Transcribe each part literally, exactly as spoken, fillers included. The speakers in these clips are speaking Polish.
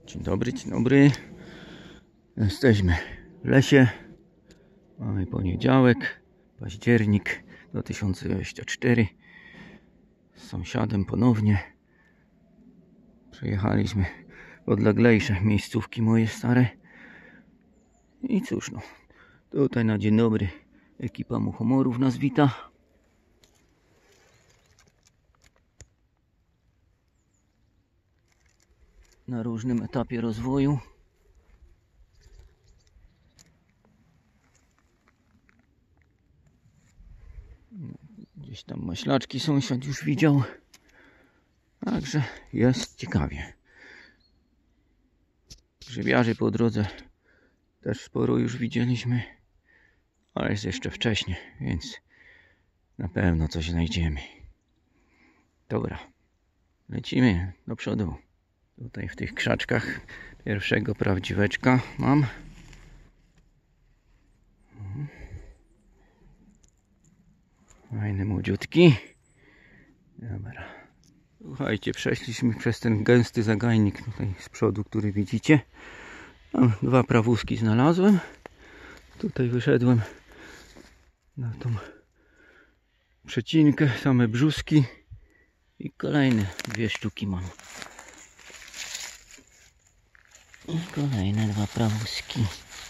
Dzień dobry, dzień dobry. Jesteśmy w lesie. Mamy poniedziałek, październik dwa tysiące dwudziesty czwarty. Z sąsiadem ponownie przejechaliśmy w odleglejsze miejscówki moje stare. I cóż no, tutaj na dzień dobry ekipa muchomorów nas wita. Na różnym etapie rozwoju. Gdzieś tam maślaczki sąsiad już widział. Także jest ciekawie. Grzybiarzy po drodze też sporo już widzieliśmy. Ale jest jeszcze wcześnie, więc na pewno coś znajdziemy. Dobra, lecimy do przodu. Tutaj w tych krzaczkach pierwszego prawdziweczka mam. Fajny, młodziutki. Dobra. Słuchajcie, przeszliśmy przez ten gęsty zagajnik tutaj z przodu, który widzicie. Tam dwa prawózki znalazłem. Tutaj wyszedłem na tą przecinkę, same brzuski. I kolejne dwie sztuki mam. I kolejne dwa prawózki.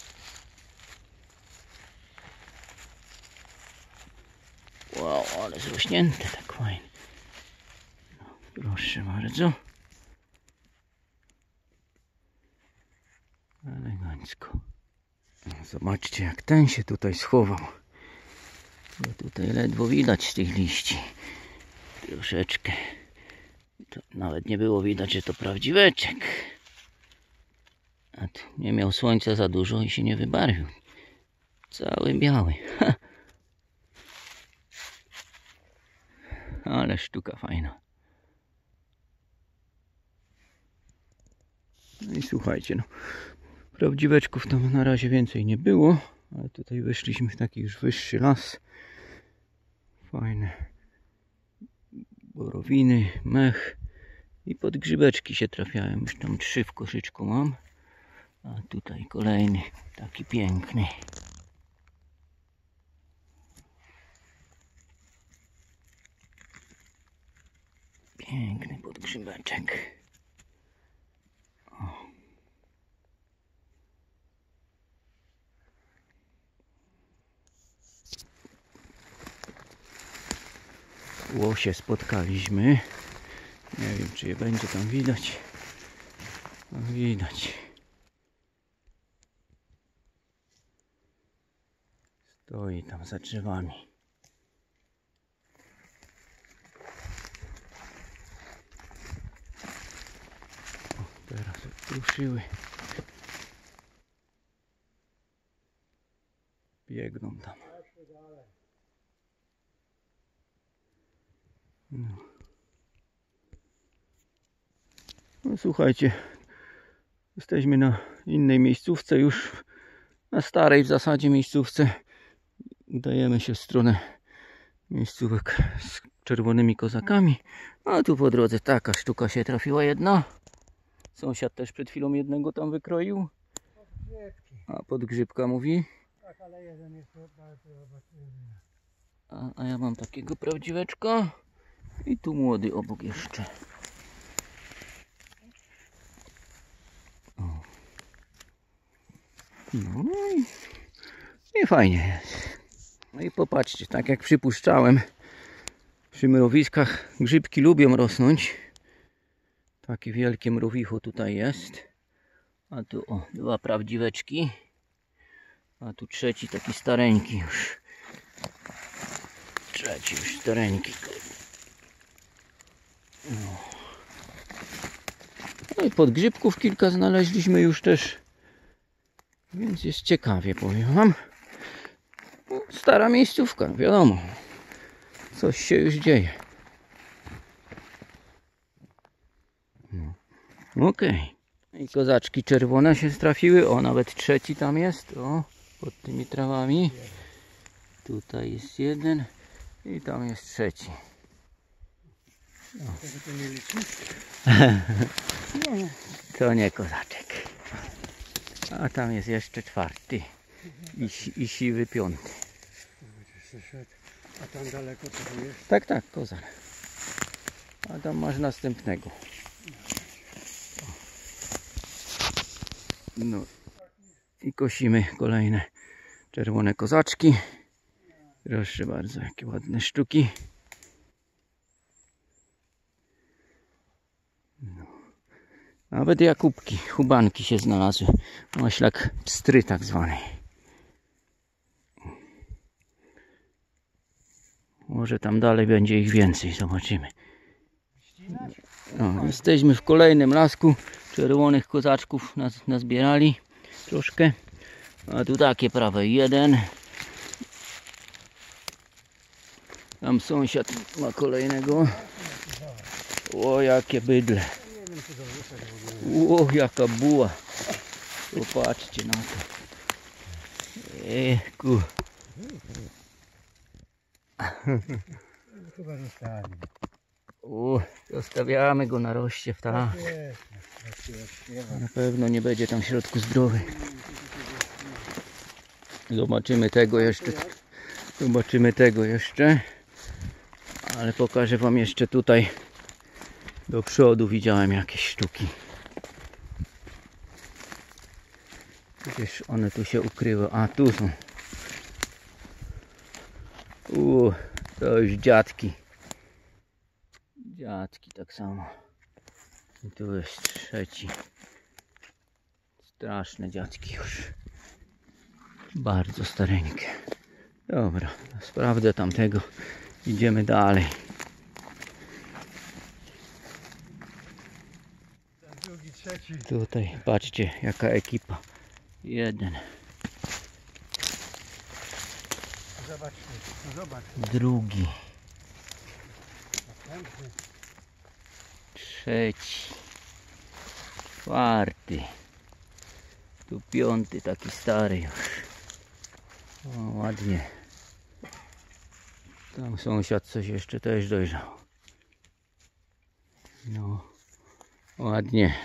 Wow, ale zrośnięte tak fajnie. No, proszę bardzo. Elegancko. No, zobaczcie, jak ten się tutaj schował. Bo tutaj ledwo widać z tych liści. Troszeczkę. To nawet nie było widać, że to prawdziweczek. A tu nie miał słońca za dużo i się nie wybarwił. Cały biały. Ha. Ale sztuka fajna. No i słuchajcie, no, prawdziweczków tam na razie więcej nie było, ale tutaj weszliśmy w taki już wyższy las. Fajne borowiny, mech i podgrzybeczki się trafiają. Już tam trzy w koszyczku mam. A tutaj kolejny, taki piękny. Piękny podgrzybeczek. O. Łosie spotkaliśmy. Nie wiem, czy je będzie tam widać. No, widać. Stoi tam za drzewami. O, teraz ruszyły. Biegną tam. No. No słuchajcie, jesteśmy na innej miejscówce już, na starej w zasadzie miejscówce. Udajemy się w stronę miejscówek z czerwonymi kozakami. A tu po drodze taka sztuka się trafiła jedna. Sąsiad też przed chwilą jednego tam wykroił. A podgrzybka mówi. Tak, ale jeden jest bardzo A, a ja mam takiego prawdziweczka. I tu młody obok jeszcze. O. No i, i fajnie jest. No i popatrzcie, tak jak przypuszczałem, przy mrowiskach grzybki lubią rosnąć. Takie wielkie mrowicho tutaj jest. A tu o, dwa prawdziweczki. A tu trzeci taki stareńki już. Trzeci już stareńki. No. No i podgrzybków kilka znaleźliśmy już też. Więc jest ciekawie, powiem wam. No, stara miejscówka, wiadomo. Coś się już dzieje. No. Okej. Okay. I kozaczki czerwone się trafiły. O, nawet trzeci tam jest. O, pod tymi trawami. Tutaj jest jeden. I tam jest trzeci. No. Tego to nie liczy? Nie. To nie kozaczek. A tam jest jeszcze czwarty. I, si- i siwy piąty. A tam daleko to jest? Tak, tak, kozar. A tam masz następnego. No i kosimy kolejne czerwone kozaczki. Proszę bardzo, jakie ładne sztuki. No. Nawet jakubki, chubanki się znalazły. Maślak pstry tak zwany. Może tam dalej będzie ich więcej, zobaczymy. No, jesteśmy w kolejnym lasku. Czerwonych kozaczków nas, nazbierali troszkę. A tu takie prawe jeden. Tam sąsiad ma kolejnego. O, jakie bydle. O, jaka buła. Popatrzcie na to. Eku. Chyba zostawi. O, zostawiamy go na roście w tak. Na pewno nie będzie tam w środku zdrowy. Zobaczymy tego jeszcze. Zobaczymy tego jeszcze. Ale pokażę wam jeszcze tutaj do przodu. Widziałem jakieś sztuki. Gdzież one tu się ukryły. A tu są. U, to już dziadki. Dziadki tak samo. I tu jest trzeci. Straszne dziadki już. Bardzo stareńkie. Dobra, sprawdzę tamtego. Idziemy dalej. Drugi, trzeci. Tutaj patrzcie jaka ekipa. Jeden. Zobaczmy, zobacz. Drugi. Następny. Trzeci. Czwarty. Tu piąty, taki stary już. O, ładnie. Tam sąsiad coś jeszcze też dojrzał. No, ładnie.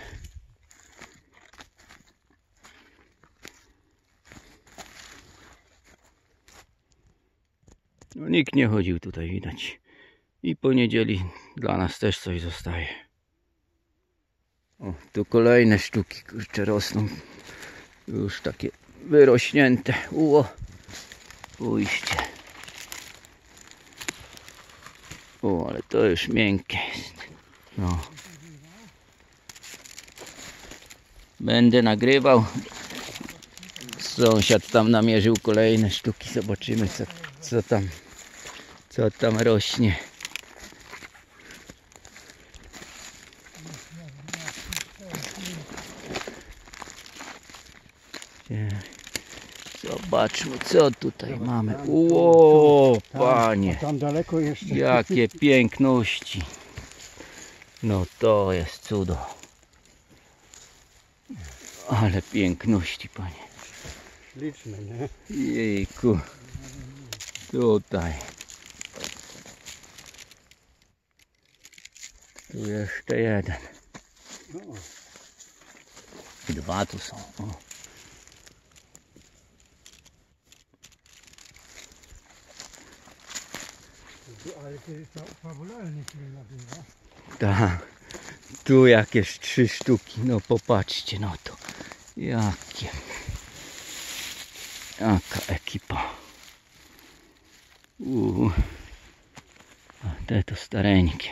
No, nikt nie chodził tutaj, widać. I po niedzieli dla nas też coś zostaje. O, tu kolejne sztuki, kurczę, rosną. Już takie wyrośnięte. Uo, pójście. O, ale to już miękkie jest. No. Będę nagrywał. Sąsiad tam namierzył kolejne sztuki. Zobaczymy co, co tam co tam rośnie. Zobaczmy co tutaj mamy. Ło, panie. Tam daleko jeszcze. Jakie piękności. No to jest cudo. Ale piękności, panie. Liczne, nie? Jejku. Tutaj. Tu jeszcze jeden. No. Dwa tu są. O. Ale to jest to fabularny film nazywa. Tak. Tu jakieś trzy sztuki. No popatrzcie na to. Jakie. Jaka ekipa. Uuu. A te to stareńkie.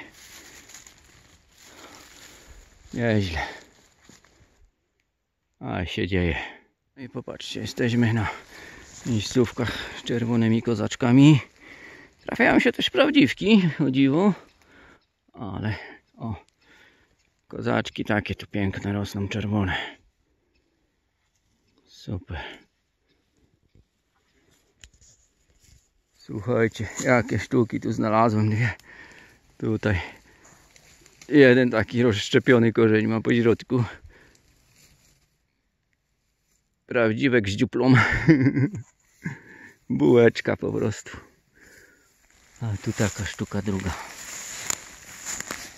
Nieźle. A się dzieje. I popatrzcie, jesteśmy na miejscówkach z czerwonymi kozaczkami. Trafiają się też prawdziwki, o dziwo. Ale o, kozaczki takie tu piękne rosną, czerwone. Super. Słuchajcie, jakie sztuki tu znalazłem, dwie. Tutaj jeden taki rozszczepiony korzeń ma po środku. Prawdziwek z dziuplą. Bułeczka po prostu. A tu taka sztuka druga.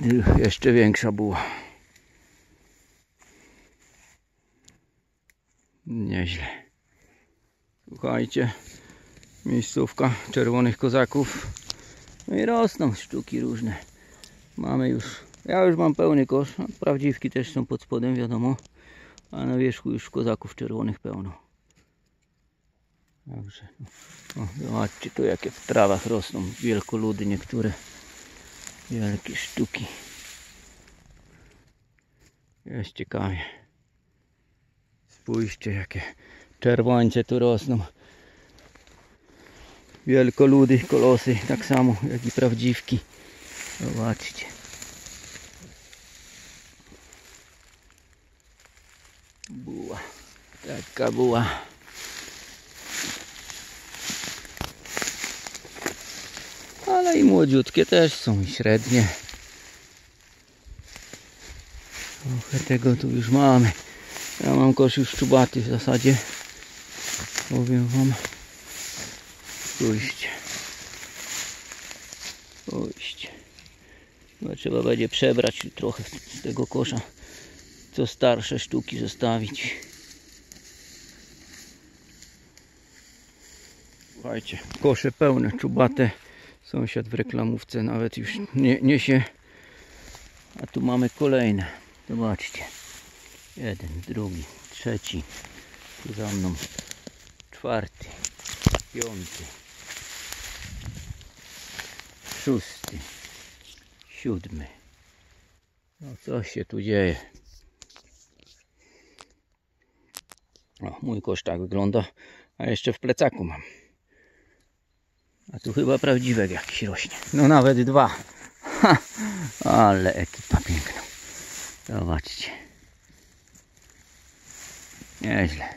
Jeszcze większa była. Nieźle. Słuchajcie, miejscówka czerwonych kozaków. No i rosną sztuki różne. Mamy już, ja już mam pełny kosz. Prawdziwki też są pod spodem, wiadomo. A na wierzchu już kozaków czerwonych pełno. Dobrze. O, zobaczcie tu jakie w trawach rosną wielkoludy niektóre. Wielkie sztuki. Jest ciekawie. Spójrzcie jakie czerwońce tu rosną. Wielkoludy, kolosy, tak samo jak i prawdziwki. Zobaczcie. Buła. Taka buła. Ale i młodziutkie też są, i średnie. Trochę tego tu już mamy. Ja mam kosz już czubaty w zasadzie. Powiem wam. Spójrzcie. Spójrzcie. Chyba trzeba będzie przebrać trochę z tego kosza. Co starsze sztuki zostawić. Słuchajcie, kosze pełne, czubate. Sąsiad w reklamówce nawet już nie, niesie. A tu mamy kolejne. Zobaczcie. Jeden, drugi, trzeci. Tu za mną. Czwarty. Piąty. Szósty. Siódmy. No co się tu dzieje? O, mój kosz tak wygląda. A jeszcze w plecaku mam. A tu chyba prawdziwek jakiś rośnie. No nawet dwa. Ha, ale ekipa piękna. Zobaczcie. Nieźle.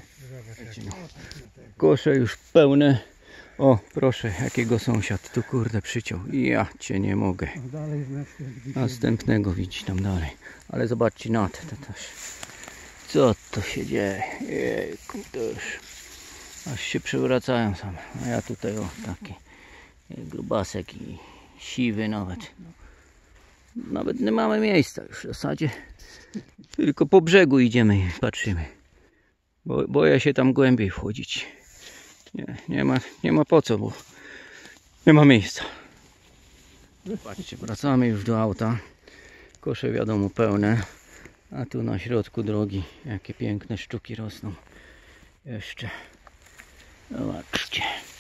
Kosze już pełne. O, proszę, jakiego sąsiad tu kurde przyciął. Ja cię nie mogę. Następnego widzi tam dalej. Ale zobaczcie na to, to też. Co to się dzieje? Jejku, to już aż się przewracają same. A ja tutaj o taki grubasek i siwy nawet. Nawet nie mamy miejsca już w zasadzie. Tylko po brzegu idziemy i patrzymy. Bo, boję się tam głębiej wchodzić. Nie, nie ma, nie ma po co, bo nie ma miejsca. Patrzcie, wracamy już do auta. Kosze wiadomo pełne. A tu na środku drogi jakie piękne sztuki rosną. Jeszcze. Zobaczcie.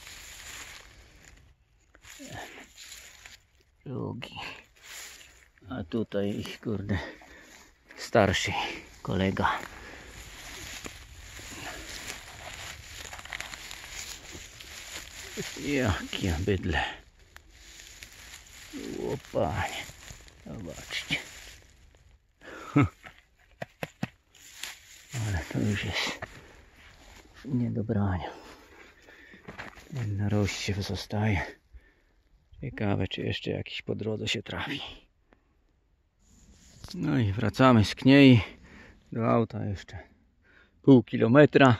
Drugi. A tutaj kurde starszy kolega. Jakie bydle. O panie. Zobaczcie. Ale to już jest nie do brania. Na rozsiew zostaje. Ciekawe, czy jeszcze jakiś po drodze się trafi. No i wracamy z Kniei do auta jeszcze pół kilometra.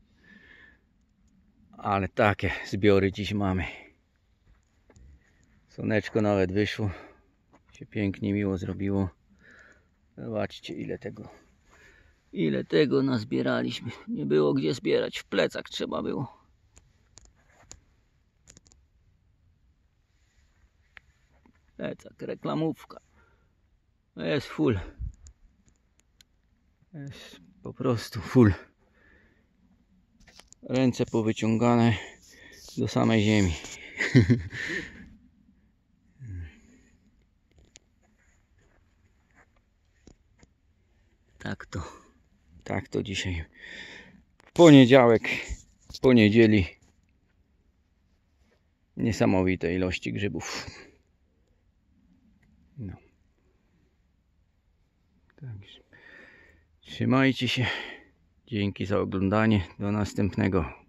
Ale takie zbiory dziś mamy. Słoneczko nawet wyszło. Się pięknie miło zrobiło. Zobaczcie ile tego. Ile tego nazbieraliśmy. Nie było gdzie zbierać. W plecach trzeba było. Plecak, reklamówka. Jest full. Jest po prostu full. Ręce powyciągane do samej ziemi. Tak to, tak to dzisiaj w poniedziałek, w poniedzieli. Niesamowite ilości grzybów. No. Także trzymajcie się. Dzięki za oglądanie. Do następnego.